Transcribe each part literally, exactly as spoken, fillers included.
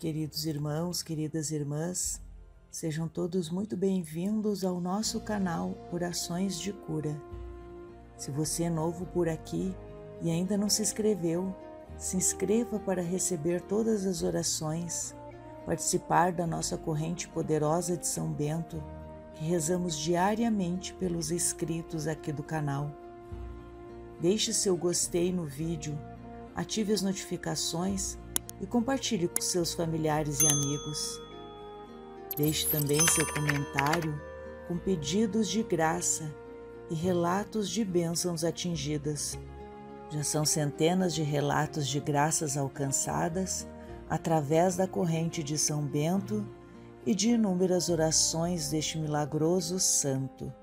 Queridos irmãos, queridas irmãs, sejam todos muito bem-vindos ao nosso canal Orações de Cura. Se você é novo por aqui e ainda não se inscreveu, se inscreva para receber todas as orações, participar da nossa corrente poderosa de São Bento, que rezamos diariamente pelos inscritos aqui do canal. Deixe seu gostei no vídeo, ative as notificações e compartilhe com seus familiares e amigos. Deixe também seu comentário com pedidos de graça e relatos de bênçãos atingidas. Já são centenas de relatos de graças alcançadas através da corrente de São Bento e de inúmeras orações deste milagroso santo.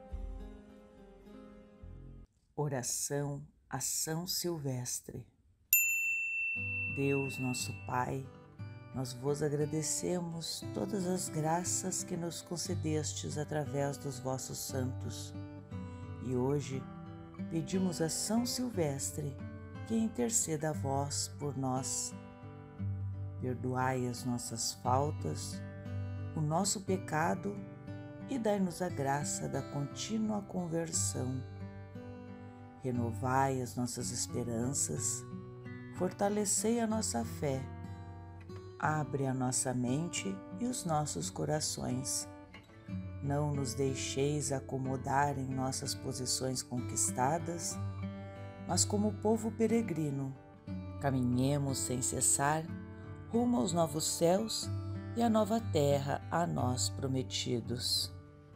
Oração a São Silvestre. Deus, nosso Pai, nós vos agradecemos todas as graças que nos concedestes através dos vossos santos. E hoje pedimos a São Silvestre que interceda a vós por nós. Perdoai as nossas faltas, o nosso pecado e dai-nos a graça da contínua conversão. Renovai as nossas esperanças, fortalecei a nossa fé, abre a nossa mente e os nossos corações. Não nos deixeis acomodar em nossas posições conquistadas, mas como povo peregrino, caminhemos sem cessar rumo aos novos céus e à nova terra a nós prometidos.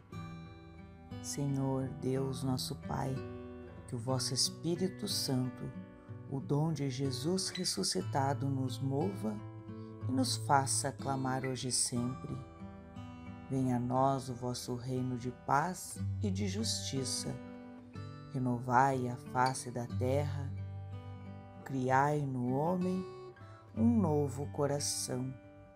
Senhor Deus nosso Pai, que o vosso Espírito Santo, o dom de Jesus ressuscitado, nos mova e nos faça clamar hoje e sempre. Venha a nós o vosso reino de paz e de justiça. Renovai a face da terra, criai no homem um novo coração.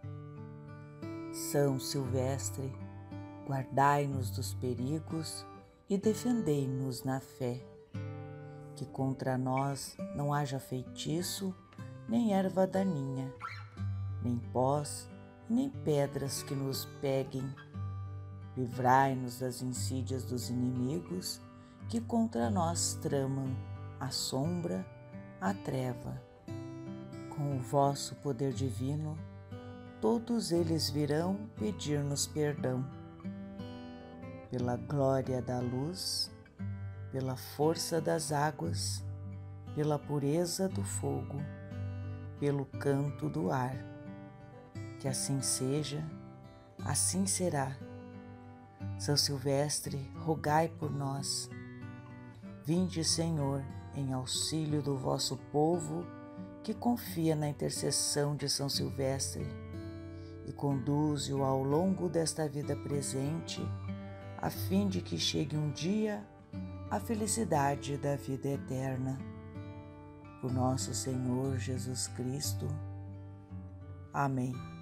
São Silvestre, guardai-nos dos perigos e defendei-nos na fé. Que contra nós não haja feitiço, nem erva daninha, nem pós, nem pedras que nos peguem. Livrai-nos das insídias dos inimigos que contra nós tramam a sombra, a treva. Com o vosso poder divino, todos eles virão pedir-nos perdão. Pela glória da luz, pela força das águas, pela pureza do fogo, pelo canto do ar. Que assim seja, assim será. São Silvestre, rogai por nós. Vinde, Senhor, em auxílio do vosso povo que confia na intercessão de São Silvestre e conduze-o ao longo desta vida presente, a fim de que chegue um dia a felicidade da vida eterna. Por nosso Senhor Jesus Cristo. Amém.